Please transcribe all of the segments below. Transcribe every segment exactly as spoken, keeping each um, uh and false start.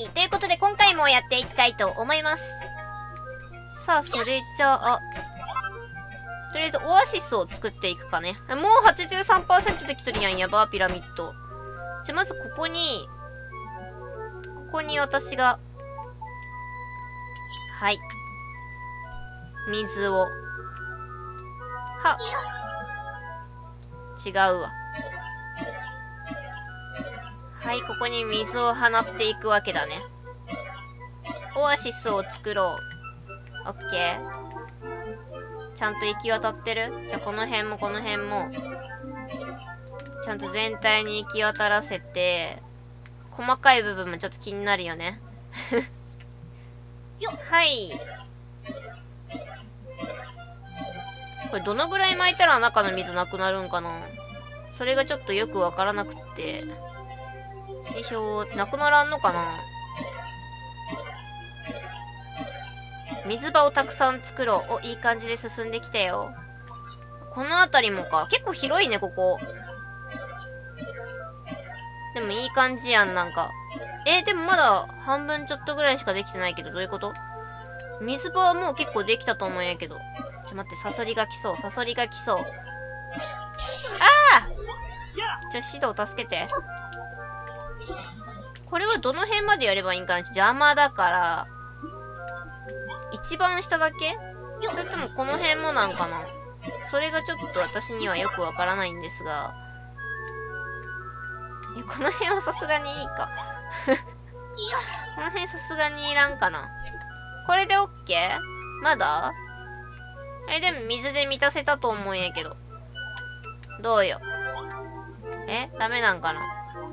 い。ということで、今回もやっていきたいと思います。さあ、それじゃあ、とりあえずオアシスを作っていくかね。もう はちじゅうさんパーセント できとるやん、やば、ピラミッド。じゃ、まずここに、ここに私が、はい。水を。は。違うわ。はい、ここに水を放っていくわけだね。オアシスを作ろう。オッケー。ちゃんと行き渡ってる？じゃあこの辺もこの辺も、ちゃんと全体に行き渡らせて、細かい部分もちょっと気になるよね。はい。これどのぐらい巻いたら中の水なくなるんかな？それがちょっとよくわからなくって。よいしょー。なくならんのかな？水場をたくさん作ろう。お、いい感じで進んできたよ。この辺りもか。結構広いね、ここ。でもいい感じやん、なんか。えー、でもまだ半分ちょっとぐらいしかできてないけど、どういうこと？水場はもう結構できたと思うんやけど。ちょ、待って、サソリが来そう、サソリが来そう。ああ！ちょ、シドを助けて。これはどの辺までやればいいんかな？邪魔だから。一番下だけ？それともこの辺もなんかな？それがちょっと私にはよくわからないんですが。え、この辺はさすがにいいか。この辺さすがにいらんかな。これで OK？ まだ？え、でも水で満たせたと思うんやけど。どうよ。え？ダメなんかな？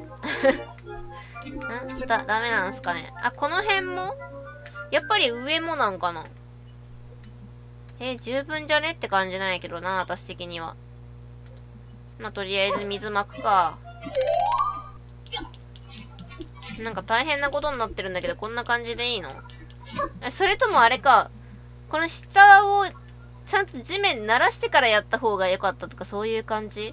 ん？だ、ダメなんすかね。あ、この辺も？やっぱり上もなんかな？えー、十分じゃねって感じなんやけどな、私的には。まあ、とりあえず水まくか。なんか大変なことになってるんだけど、こんな感じでいいの？え、それともあれか。この下を、ちゃんと地面鳴らしてからやった方が良かったとか、そういう感じ？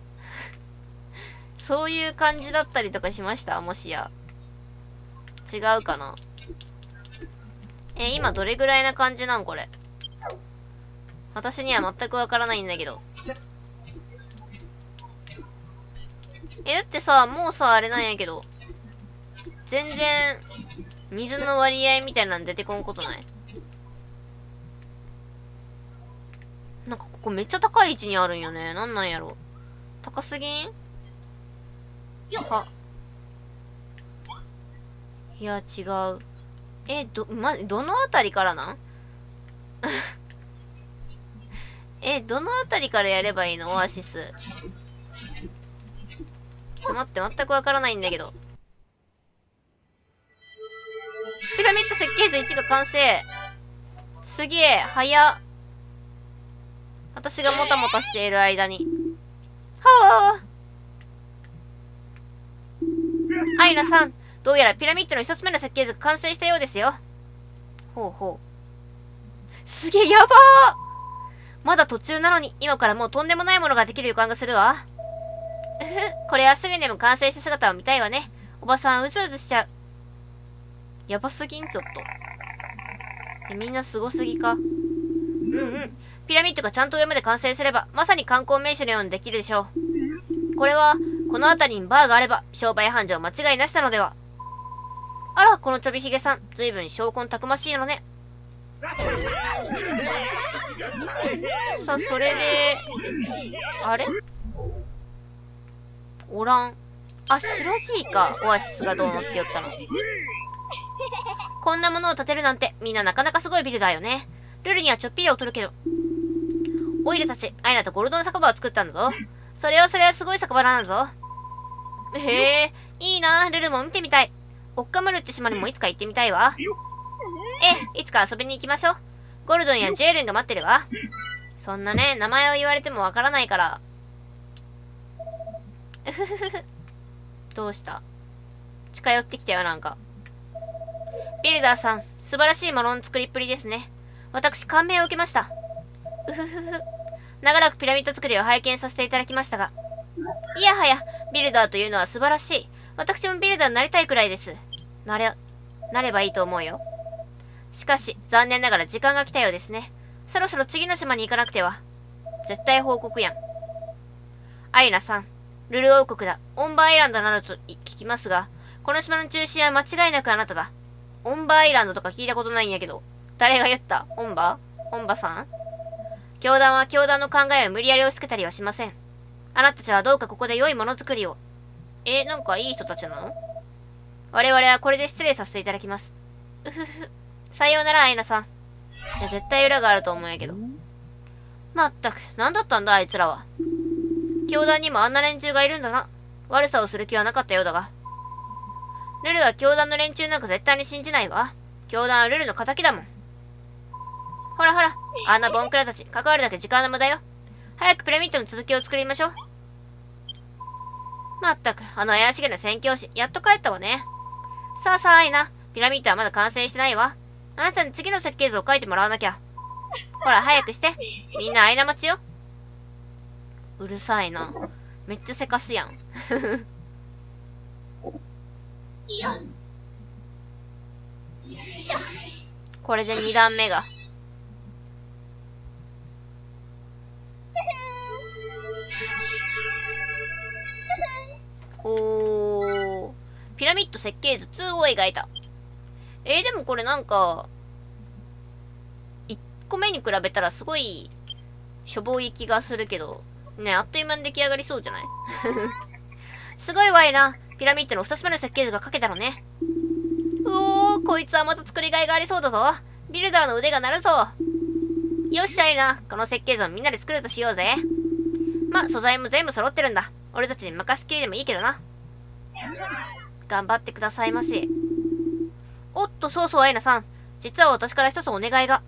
そういう感じだったりとかしました？もしや。違うかな？えー、今どれぐらいな感じなんこれ。私には全くわからないんだけど。え、だってさ、もうさ、あれなんやけど。全然、水の割合みたいなの出てこんことない？なんかここめっちゃ高い位置にあるんよね。なんなんやろ。高すぎん？は。いや、違う。え、ど、ま、どのあたりからなんえ、どのあたりからやればいいの？オアシス。ちょ、待って、全くわからないんだけど。ピラミッド設計図いちが完成。すげえ、早っ。私がもたもたしている間に。はぁ。アイナさん、どうやらピラミッドの一つ目の設計図が完成したようですよ。ほうほう。すげえ、やばー！まだ途中なのに、今からもうとんでもないものができる予感がするわ。うふ、これはすぐにでも完成した姿を見たいわね。おばさん、うずうずしちゃう。やばすぎん、ちょっと。え、みんなすごすぎか？うんうん。ピラミッドがちゃんと上まで完成すれば、まさに観光名所のようにできるでしょう。これは、この辺りにバーがあれば、商売繁盛間違いなしなのでは。あら、このちょびひげさん、ずいぶん証拠たくましいのね。さあ、それで、あれ？おらん。あ、白 G か。オアシスがどう思ってよったの。こんなものを建てるなんて、みんななかなかすごいビルだよね。ルルにはちょっぴり劣るけど。オイルたち、アイナとゴルドン酒場を作ったんだぞ。それはそれはすごい酒場なんだぞ。へえ、いいな。ルルも見てみたい。オッカムルって島にもいつか行ってみたいわ。ええ、いつか遊びに行きましょう。ゴルドンやジェールンが待ってるわ。そんなね、名前を言われてもわからないから。うふふふふ。どうした？近寄ってきたよ、なんか。ビルダーさん、素晴らしいものの作りっぷりですね。私、感銘を受けました。うふふふ。長らくピラミッド作りを拝見させていただきましたが。いやはや、ビルダーというのは素晴らしい。私もビルダーになりたいくらいです。なれ、 なればいいと思うよ。しかし、残念ながら時間が来たようですね。そろそろ次の島に行かなくては。絶対報告やん。アイナさん、ルル王国だ。オンバーアイランドなどと聞きますが、この島の中心は間違いなくあなただ。オンバーアイランドとか聞いたことないんやけど。誰が言った？オンバー？オンバさん？教団は教団の考えを無理やり押し付けたりはしません。あなたたちはどうかここで良いものづくりを。え、なんかいい人たちなの？我々はこれで失礼させていただきます。うふふ。さようなら、アイナさん。いや、絶対裏があると思うんやけど。まったく、なんだったんだ、あいつらは。教団にもあんな連中がいるんだな。悪さをする気はなかったようだが。ルルは教団の連中なんか絶対に信じないわ。教団はルルの仇だもん。ほらほら、あんなボンクラたち、関わるだけ時間の無駄よ。早くピラミッドの続きを作りましょう。まったく、あの怪しげな宣教師、やっと帰ったわね。さあさあ、アイナ、ピラミッドはまだ完成してないわ。あなたに次の設計図を書いてもらわなきゃ。ほら、早くして。みんなアイナ待ちよ。うるさいな。めっちゃせかすやん。これでに段目が。おー。ピラミッド設計図にを描いた。えー、でもこれなんか、いっこめに比べたらすごい、しょぼい気がするけど、ね、あっという間に出来上がりそうじゃない？すごいわいな。ピラミッドのふたつめの設計図が書けたのね。うおー、こいつはまた作りがいがありそうだぞ。ビルダーの腕が鳴るぞ。よっしゃいな。この設計図をみんなで作るとしようぜ。ま、素材も全部揃ってるんだ。俺たちに任せっきりでもいいけどな。頑張ってくださいまし。おっと、そうそう、アイナさん。実は私から一つお願いが。ん？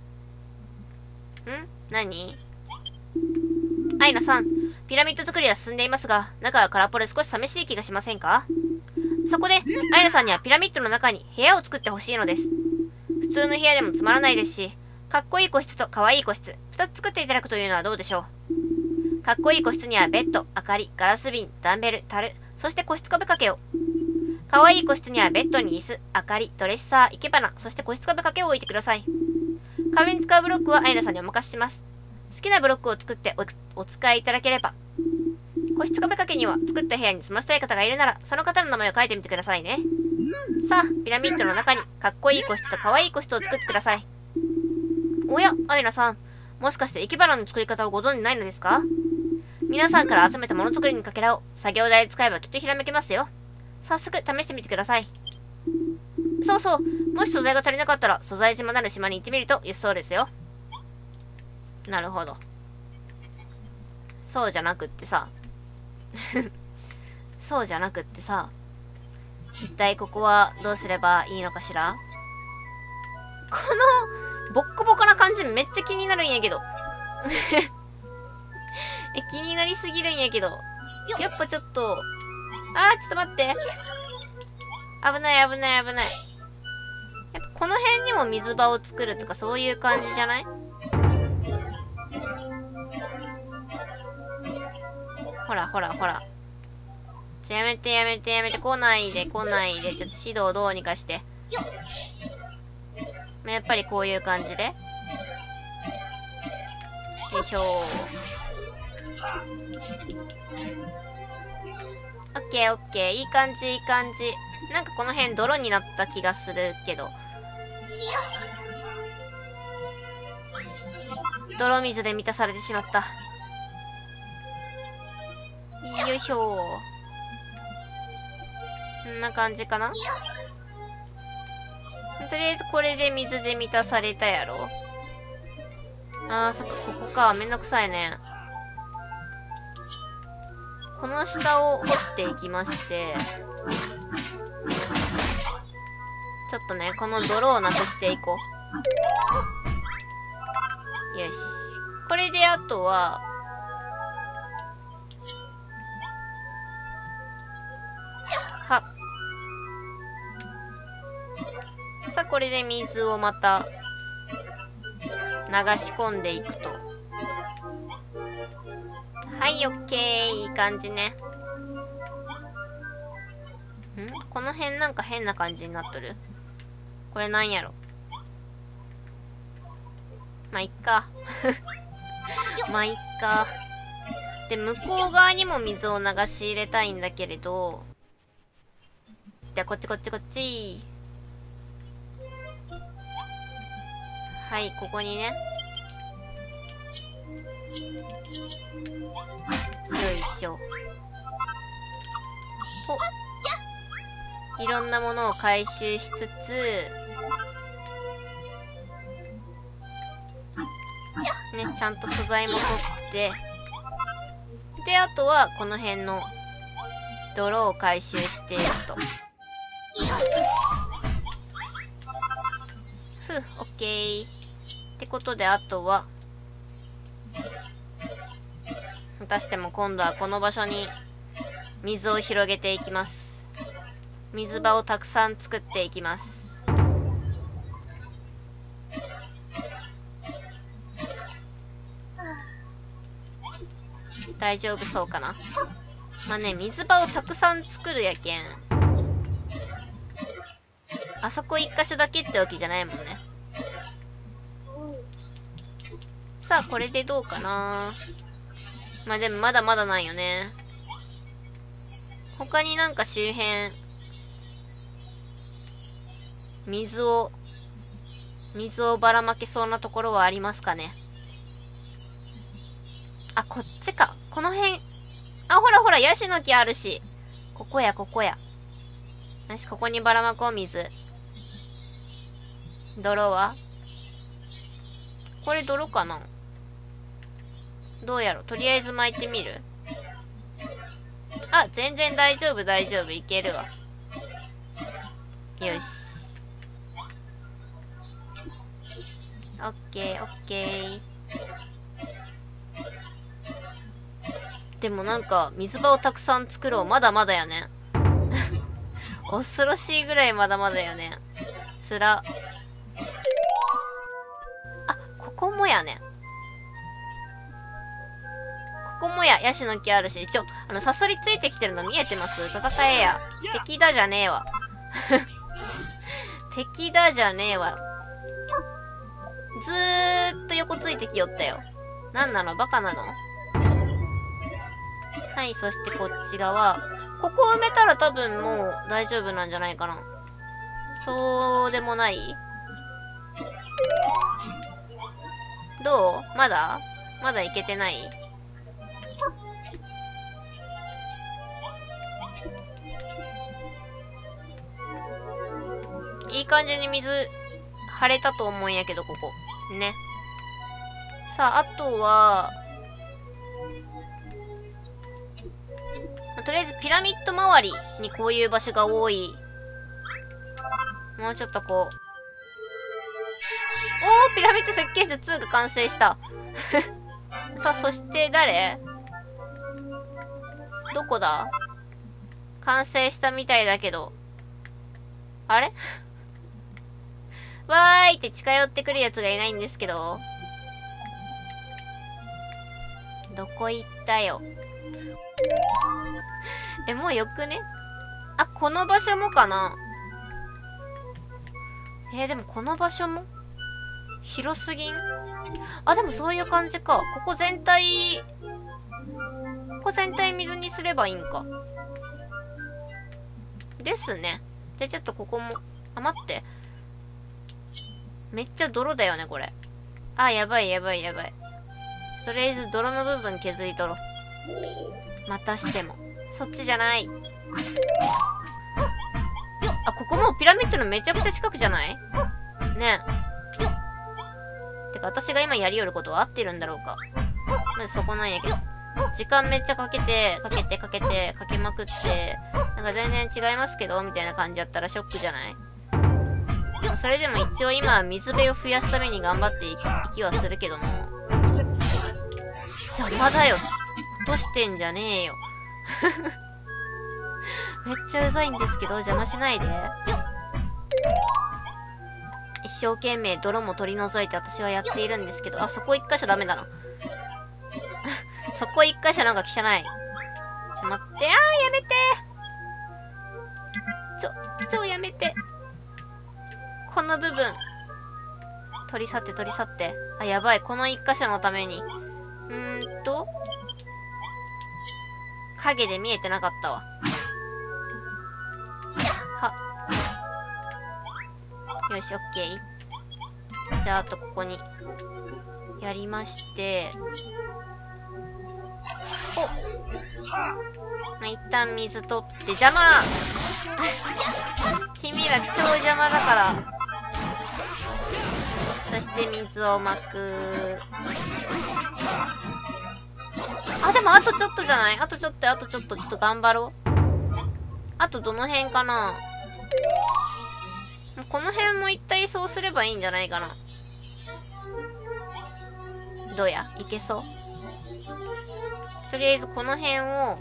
何？アイナさん、ピラミッド作りは進んでいますが、中は空っぽで少し寂しい気がしませんか？そこで、アイナさんにはピラミッドの中に部屋を作ってほしいのです。普通の部屋でもつまらないですし、かっこいい個室とかわいい個室、二つ作っていただくというのはどうでしょう。かっこいい個室にはベッド、明かり、ガラス瓶、ダンベル、樽、そして個室壁掛けを。かわいい個室にはベッドに椅子、明かり、ドレッサー、生け花、そして個室壁掛けを置いてください。壁に使うブロックはアイナさんにお任せします。好きなブロックを作ってお, お使いいただければ。個室壁掛けには作った部屋に住ませたい方がいるなら、その方の名前を書いてみてくださいね。さあ、ピラミッドの中にかっこいい個室とかわいい個室を作ってください。おや、アイナさん。もしかして生け花の作り方をご存じないのですか？皆さんから集めたものづくりのかけらを作業台で使えばきっとひらめけますよ。早速試してみてください。そうそう。もし素材が足りなかったら、素材島なる島に行ってみると良さそうですよ。なるほど。そうじゃなくってさ。そうじゃなくってさ。一体ここはどうすればいいのかしら？この、ボッコボコな感じめっちゃ気になるんやけど。え、気になりすぎるんやけど。やっぱちょっと、あー、ちょっと待って。危ない危ない危ない。やっぱこの辺にも水場を作るとかそういう感じじゃない？ほらほらほら。ちょ、やめてやめてやめて。来ないで来ないで。ちょっと指導どうにかして。やっぱりこういう感じで。よいしょー。オッケーオッケー。いい感じいい感じ。なんかこの辺泥になった気がするけど。泥水で満たされてしまった。よいしょー。こんな感じかな？とりあえずこれで水で満たされたやろ。あー、そっか、ここか。めんどくさいね。この下を掘っていきまして、ちょっとね、この泥をなくしていこう。よし。これであとは、は。さあ、これで水をまた、流し込んでいくと。はい、オッケー。いい感じね。ん？この辺なんか変な感じになっとる？ これなんやろ。まあ、いっか。まあ、いっか。で、向こう側にも水を流し入れたいんだけれど。じゃあ、こっちこっちこっち。はい、ここにね。よいしょ。お。いろんなものを回収しつつ、ね、ちゃんと素材も取って、で、あとはこの辺の泥を回収していくと。ふう、オッケー。ってことで、あとは、またしても今度はこの場所に水を広げていきます。水場をたくさん作っていきます。大丈夫そうかな。まあね、水場をたくさん作るやけん。あそこ一箇所だけってわけじゃないもんね。さあ、これでどうかな。まあでもまだまだないよね。他になんか周辺、水を、水をばらまけそうなところはありますかね。あ、こっちか。この辺。あ、ほらほら、ヤシの木あるし。ここや、ここや。よし、ここにばらまこう、水。泥はこれ泥かな。どうやろ。とりあえず巻いてみる。あ、全然大丈夫、大丈夫。いけるわ。よし。オッケー、オッケー。でもなんか、水場をたくさん作ろう。まだまだやね。恐ろしいぐらいまだまだやね。つら。あ、ここもやね。ここもや、ヤシの木あるし。ちょ、あの、サソリついてきてるの見えてます？戦えや。敵だじゃねえわ。敵だじゃねえわ。ずーっと横ついてきよったよ。なんなの？バカなの？はい、そしてこっち側。ここ埋めたら多分もう大丈夫なんじゃないかな。そうでもない？どう？まだ？まだいけてない？いい感じに水、張れたと思うんやけど、ここ。ね。さあ、あとは、とりあえずピラミッド周りにこういう場所が多い。もうちょっとこう。おー、ピラミッド設計図ツーが完成した。さあ、そして誰？どこだ？完成したみたいだけど。あれわーいって近寄ってくるやつがいないんですけど。どこ行ったよ。え、もうよくね？あ、この場所もかな？えー、でもこの場所も広すぎん？あ、でもそういう感じか。ここ全体、ここ全体水にすればいいんか。ですね。じゃあちょっとここも、あ、待って。めっちゃ泥だよね、これ。あ、やばいやばいやばい。とりあえず泥の部分削り取ろう。またしても。そっちじゃない。あ、ここもうピラミッドのめちゃくちゃ近くじゃない？ねえ。てか、私が今やりよることは合ってるんだろうか。まずそこなんやけど。時間めっちゃかけて、かけて、かけて、かけまくって、なんか全然違いますけどみたいな感じだったらショックじゃない？それでも一応今は水辺を増やすために頑張っていきはするけども。邪魔だよ。落としてんじゃねえよ。めっちゃうざいんですけど、邪魔しないで。一生懸命泥も取り除いて私はやっているんですけど、あ、そこ一箇所ダメだな。そこ一箇所なんか汚い。ちょ、待って、あーやめてちょ、ちょ、やめて。 この部分。取り去って取り去って。あ、やばい。この一箇所のために。うーんと。影で見えてなかったわ。は。よし、オッケー。じゃあ、あとここに。やりまして。お。まあ、一旦水取って、邪魔君ら超邪魔だから。そして水をまく。あ、でもあとちょっとじゃない？あとちょっと、あとちょっと、ちょっと頑張ろう。あとどの辺かな？この辺も一体そうすればいいんじゃないかな。どうや？いけそう？とりあえずこの辺を、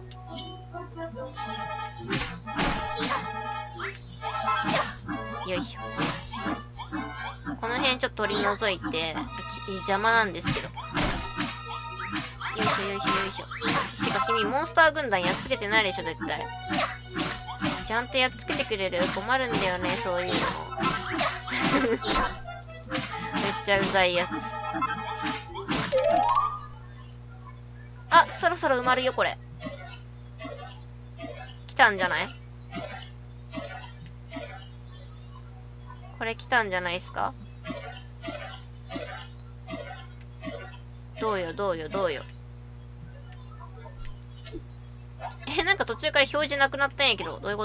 よいしょ。この辺ちょっと取り除いて、邪魔なんですけど。よいしょよいしょよいしょ。てか君、モンスター軍団やっつけてないでしょ、絶対。ちゃんとやっつけてくれる？困るんだよね、そういうの。めっちゃうざいやつ。あ、そろそろ埋まるよ、これ。来たんじゃない？これ来たんじゃないですか？どうよ、どうよ、どうよ。え、なんか途中から表示なくなったんやけど、どういうこと？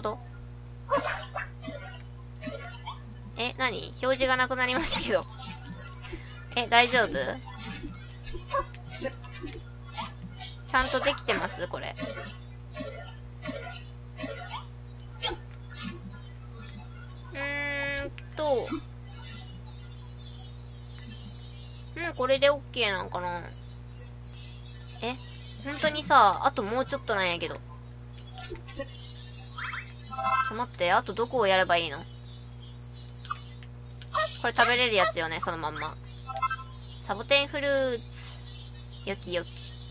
え、何？表示がなくなりましたけど。え、大丈夫？ちゃんとできてます？これ。うーんと。うん、これで OK なんかな？え、本当にさ、あともうちょっとなんやけど。ちょ、待って、あとどこをやればいいの？これ食べれるやつよね、そのまんま。サボテンフルーツ。よきよき。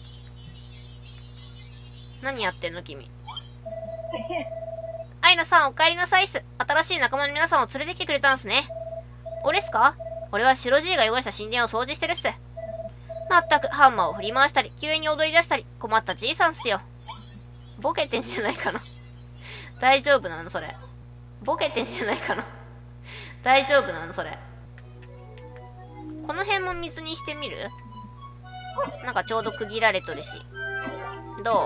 何やってんの君。アイナさん、お帰りなさいっす。新しい仲間の皆さんを連れてきてくれたんすね。俺っすか？俺は白 G が汚した神殿を掃除してるっす。まったく、ハンマーを振り回したり、急に踊り出したり、困ったじいさんっすよ。ボケてんじゃないかな。大丈夫なのそれ。ボケてんじゃないかな。大丈夫なのそれ。この辺も水にしてみる？なんかちょうど区切られとるし。どう？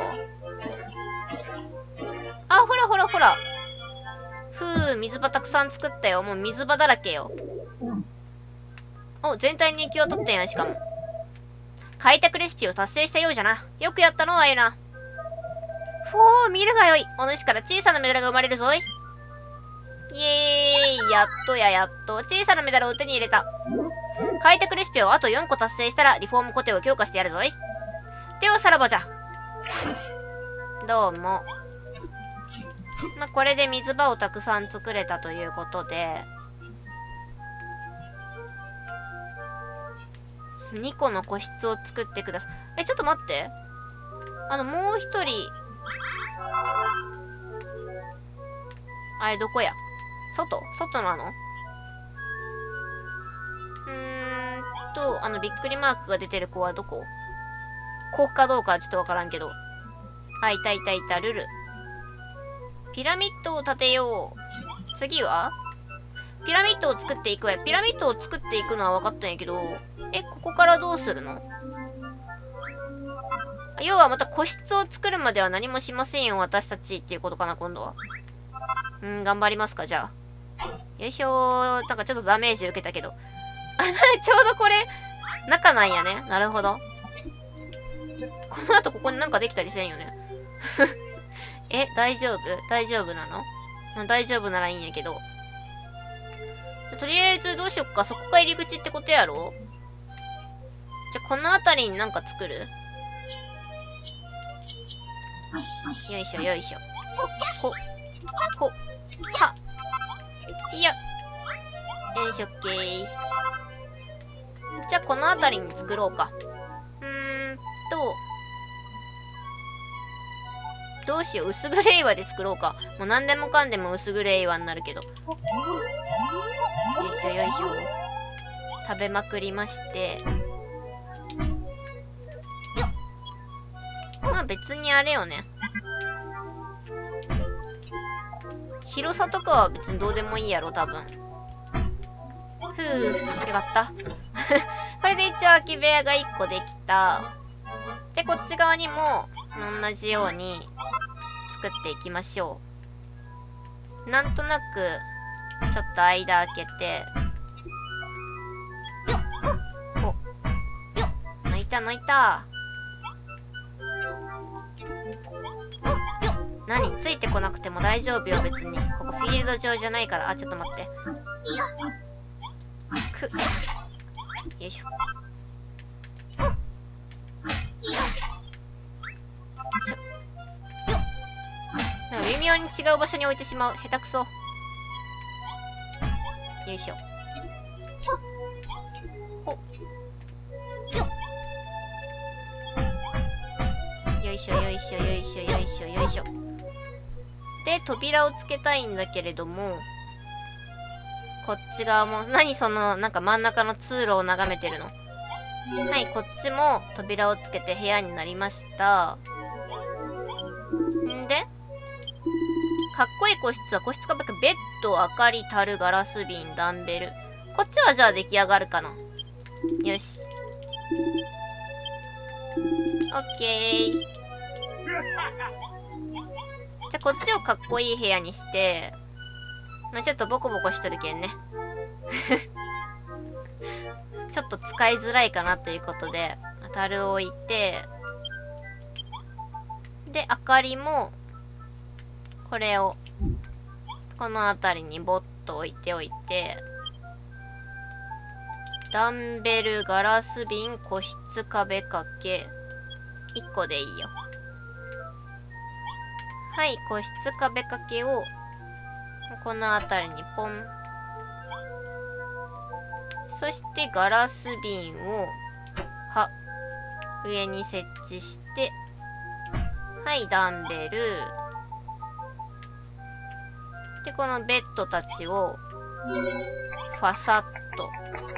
あ、ほらほらほら。ふう、水場たくさん作ったよ。もう水場だらけよ。お、全体に行き渡ったんや、しかも。開拓レシピを達成したようじゃな。よくやったの、あゆな。ふおー、見るがよい。お主から小さなメダルが生まれるぞい。イエーイ、やっとややっと。小さなメダルを手に入れた。開拓レシピをあとよんこ達成したら、リフォームコテを強化してやるぞい。ではさらばじゃ。どうも。まあ、これで水場をたくさん作れたということで、にこの個室を作ってください。え、ちょっと待って。あの、もう一人。あれ、どこや？外？外なの？うーんと、あの、びっくりマークが出てる子はどこ？ここかどうかはちょっとわからんけど。あ、いたいたいた、ルル。ピラミッドを建てよう。次はピラミッドを作っていくわよ。ピラミッドを作っていくのは分かったんやけど、え、ここからどうするの？要はまた個室を作るまでは何もしませんよ、私たちっていうことかな、今度は。うん、頑張りますか、じゃあ。よいしょー。なんかちょっとダメージ受けたけど。あ、ちょうどこれ、中なんやね。なるほど。この後ここになんかできたりせんよね。え、大丈夫？大丈夫なの？まあ、大丈夫ならいいんやけど。とりあえずどうしよっか。そこが入り口ってことやろ？じゃ、この辺りになんか作る？よいしょよいしょ。ほ、ほ、は。いや。よいしょ、オッケー。じゃあ、この辺りに作ろうか。うーんと。 どうしよう。薄暗い岩で作ろうか。もう何でもかんでも薄暗い岩になるけど。よいしょよいしょ。食べまくりまして。まあ別にあれよね。広さとかは別にどうでもいいやろ、多分。ふう、よかった。これで一応空き部屋がいっこできた。で、こっち側にも同じように作っていきましょう。なんとなく、ちょっと間開けて。お、抜いた抜いた。何？ついてこなくても大丈夫よ、別に。ここフィールド上じゃないから。あ、ちょっと待って。くよいしょ。なんか微妙に違う場所に置いてしまう。下手くそ。よいしょ。ほよいしょよいしょよいしょよいしょよいしょ。で、扉をつけたいんだけれども、こっち側も、何その、なんか真ん中の通路を眺めてるの。はい、こっちも扉をつけて部屋になりました。んで、かっこいい個室は個室壁、ベッド、明かり、樽、ガラス瓶、ダンベル。こっちはじゃあ出来上がるかな。よし。オッケー。じゃあこっちをかっこいい部屋にして、まあ、ちょっとボコボコしとるけんね。ちょっと使いづらいかなということで、樽を置いて、で、明かりも、これを、この辺りにボッと置いておいて、ダンベル、ガラス瓶、個室壁掛け、いっこでいいよ。はい、個室壁掛けを、この辺りにポン。そしてガラス瓶を、は、上に設置して、はい、ダンベル。で、このベッドたちを、ファサッと。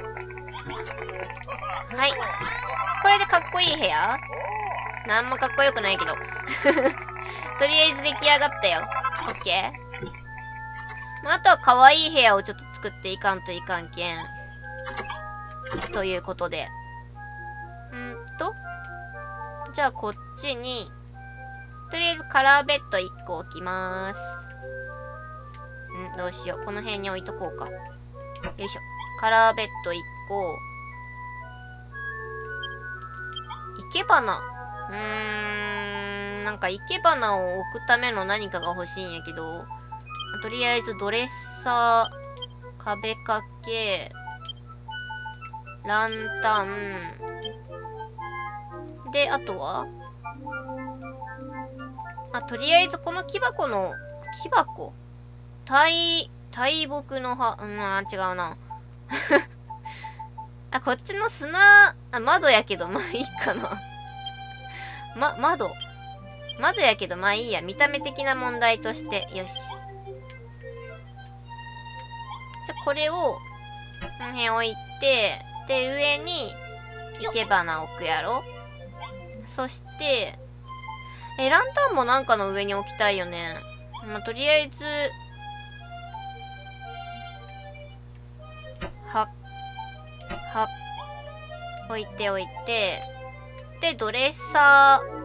はい。これでかっこいい部屋？なんもかっこよくないけど。とりあえず出来上がったよ。オッケー。まあ、あとは可愛い部屋をちょっと作っていかんといかんけん。ということで。んーと。じゃあこっちに、とりあえずカラーベッドいっこ置きまーす。んどうしよう。この辺に置いとこうか。よいしょ。カラーベッドいっこ。生け花。うーん、なんか生け花を置くための何かが欲しいんやけど、とりあえずドレッサー、壁掛け、ランタン、で、あとはあ、とりあえずこの木箱の、木箱大、大木の葉、うん、あ、違うな。あ、こっちの砂、あ、窓やけど、まあいいかな。ま、窓。窓やけど、まあいいや。見た目的な問題として。よし。じゃ、これを、この辺置いて、で、上に、生け花置くやろ。そして、え、ランタンもなんかの上に置きたいよね。まあ、とりあえず、は、は、置いておいて、で、ドレッサー、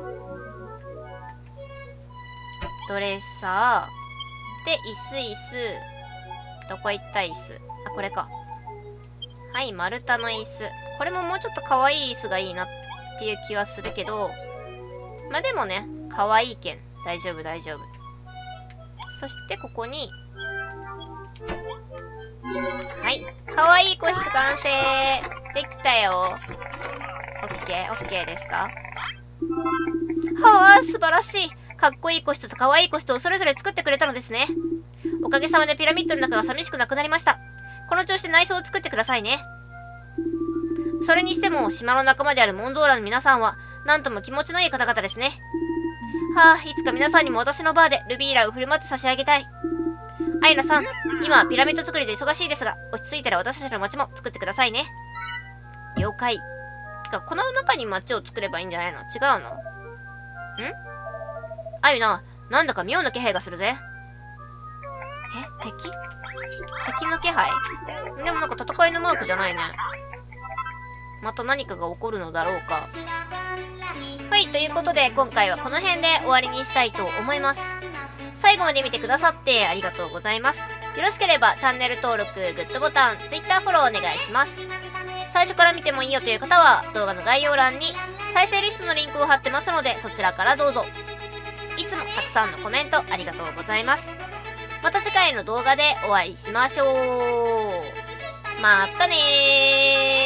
ドレッサー、で、椅子椅子、どこ行った椅子。あ、これか。はい、丸太の椅子。これももうちょっと可愛い椅子がいいなっていう気はするけど、まあ、でもね、可愛いけん。大丈夫、大丈夫。そして、ここに、はい。可愛い個室完成できたよ。オッケー、オッケーですか？はあ、素晴らしい。かっこいい個室と可愛い個室をそれぞれ作ってくれたのですね。おかげさまでピラミッドの中が寂しくなくなりました。この調子で内装を作ってくださいね。それにしても、島の仲間であるモンゾーラの皆さんは、なんとも気持ちのいい方々ですね。 はあ、いつか皆さんにも私のバーでルビーラを振る舞って差し上げたい。アイナさん、今はピラミッド作りで忙しいですが、落ち着いたら私たちの街も作ってくださいね。了解。てか、この中に街を作ればいいんじゃないの？違うの？ん？アイナ、なんだか妙な気配がするぜ。え、敵？敵の気配？でもなんか戦いのマークじゃないね。また何かが起こるのだろうか。はい、ということで今回はこの辺で終わりにしたいと思います。最後まで見てくださってありがとうございます。よろしければチャンネル登録、グッドボタン、Twitter フォローお願いします。最初から見てもいいよという方は動画の概要欄に再生リストのリンクを貼ってますのでそちらからどうぞ。いつもたくさんのコメントありがとうございます。また次回の動画でお会いしましょう。またねー。